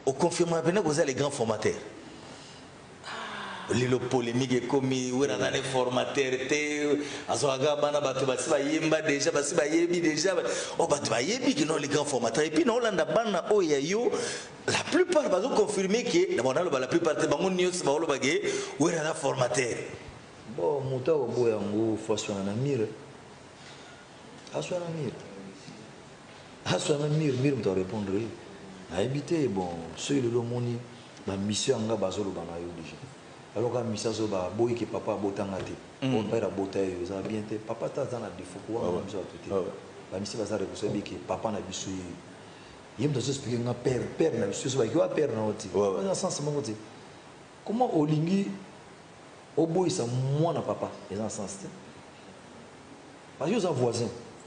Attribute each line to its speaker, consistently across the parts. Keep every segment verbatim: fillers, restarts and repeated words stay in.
Speaker 1: on confirme que vous êtes les grands formateurs. Les polémiques et commis, où on a des formateurs, azoaga bana batu basi ba yemba déjà basi ba yebi déjà oh batu ba yebi qui non les grands formateurs et puis non landa bana oh ya yo la plupart bazo confirmer que d'abord la plupart te bango news ba oloba ge où on a formateur.
Speaker 2: Bon muta obo yango façon na mire aso na mire aso na mire mire muta répondre a habité bon ceux le moni la mission nga bazolo bana yo déjà. Alors quand Missa Zoba, boy qui papa botangate, mon père a boté, ça va bien. Papa t'as dans la défaut, quoi, on va tout. La Missa va s'arrêter que papa n'a vu souillé. Il me dit expliquer un père, père n'a vu souillé, il va père n'a ôté. Dans ce sens, mon côté. Comment Olingi, au boy ça moi n'a papa, et dans ce sens. Parce que vous êtes voisin.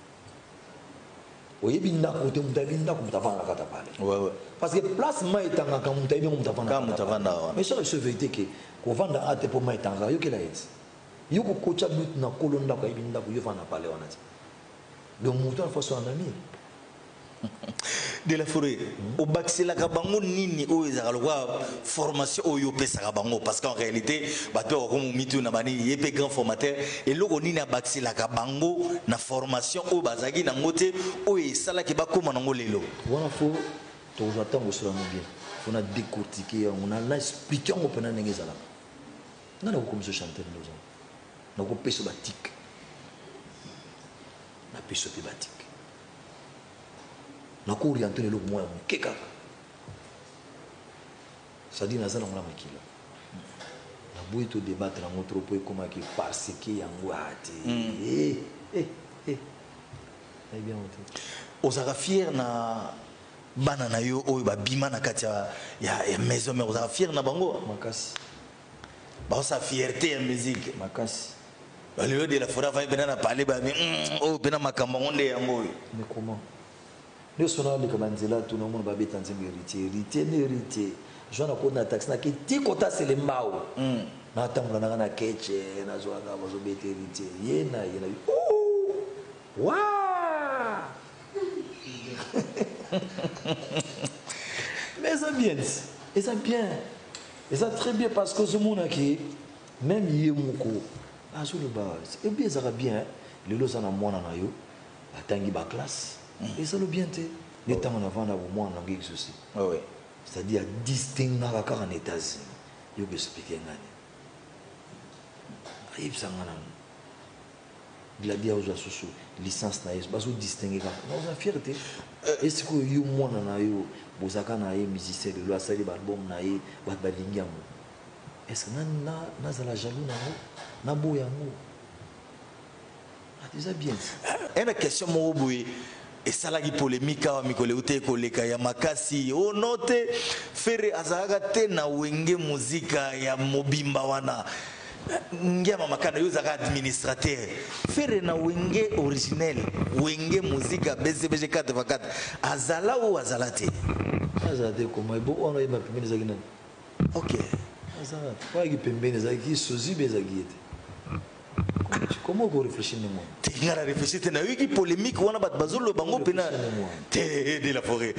Speaker 2: Vous voyez, vous avez une parce que place moi est en quand vous avez un mais ça c'est vérité que qu'on vend à te pour moi est en là, il y a quelle est il y a beaucoup de but na kolonda kwa ibinda ku yofana pale wanati donc mutu façon en ami
Speaker 1: de la forêt au baxela ka bango nini o ezaka lokwa formation oyo pesa ka bango parce qu'en réalité bato ko mitu na bani yepé grand formateur et loko nini a baxela ka bango na formation o bazaki na ngote o esala ki bakoma na ngolelo
Speaker 2: wana fo to j'attends sur la bien on a décortiqué on a là expliqué on peut na ngezala na ko comme ce chanteur nous na ko peso batik na peso pe batik na ko orienter le moyen keka ça dit na za na ngala makila na boy to débattre na notre po comment qui parce que yango ati eh eh eh eh bien on
Speaker 1: osaka fier na bana na yo oyo ba bima na kati ya ya maison mais osaka fier na bango
Speaker 2: makasi
Speaker 1: ba sa fierté ya musique
Speaker 2: makasi
Speaker 1: ba le de la fora va bena na parler ba oh bena makambo ngonde yango
Speaker 2: mais comment nous sommes là comme Anzela tout le monde va bêter en héritier héritier héritier je na ko na taxe na ki ti kota c'est les mbao na tamla na na keche na zo na bazo bêter héritier yena yena oh waouh mais ça bien et ça bien et ça très bien parce que ce monde qui même yemoko ah sur le bas et bien ça va bien le lo ça na mwana na yo atangi ba classe et ça le bien té les temps en avant na moi na ngiki ceci
Speaker 1: oui
Speaker 2: c'est-à-dire distinguer na ka en États-Unis yo be expliquer ngani ayib sangana il a dit aux associés licence na yes baso distinguer ka na za fierté est-ce que yo mwana na yo bozaka na ye musicien de lo asali ba album na ye ba balingiamo est-ce que na na za la jaloux na na boyango ah déjà bien
Speaker 1: une question mo boye et ça la polémique wa mikole ute koleka ya makasi o note fere azaka te na wenge muzika ya mobimba wana ngema makana yo zaka administrateur fere na wenge originel wenge muzika B C B G quatre vingt quatre azala ou azalate
Speaker 2: azate comment bo ono yeba pembeni zakina
Speaker 1: OK
Speaker 2: azala kwa ki pembeni zaki sozi bezagite comment vous réfléchissez moi
Speaker 1: ngara réfléchir na wiki polémique wana bat bazolo bango pena te de la forêt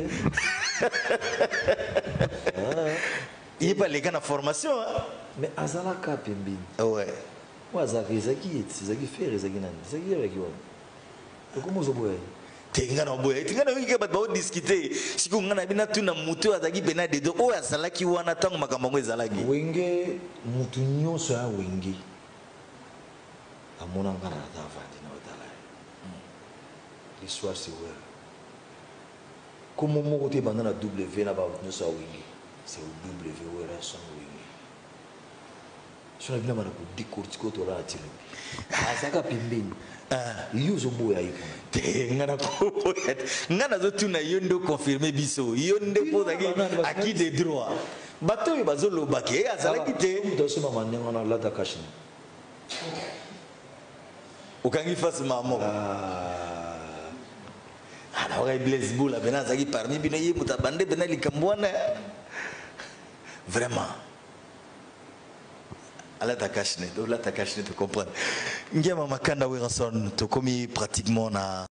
Speaker 1: il pas les gars na formation
Speaker 2: mais azala ka pembeni
Speaker 1: ouais
Speaker 2: wa zaki zaki zaki faire zaki nani zaki avec yo comment zo boye
Speaker 1: tenga na boye tenga na wiki bat ba discuter siku ngana bina tuna mutu azaki pena de do o azala ki wana tango makambo ngo ezalaki
Speaker 2: wenge mutu nyonso ya wenge amona ngana ta vandi na otala l'histoire c'est vrai comme mon côté bandana la W na ba no so wingi c'est au W ouais là son wingi so na bina mana ko décortiquer to la tilo azaka pembeni ah yuzo boya ipo
Speaker 1: te ngana ko ngana zo tuna yondo confirmer biso yonde pozaki acquis des droits bato yo bazolo bake azala kite
Speaker 2: to so mama nyango na lata kashina
Speaker 1: okangi face mamo ah ana ora Blaise Boula bena zaki parmi bino ye mutabande bena likambwana vraiment ala takashne to la takashne to comprendre ngema makanda we rason to komi pratiquement na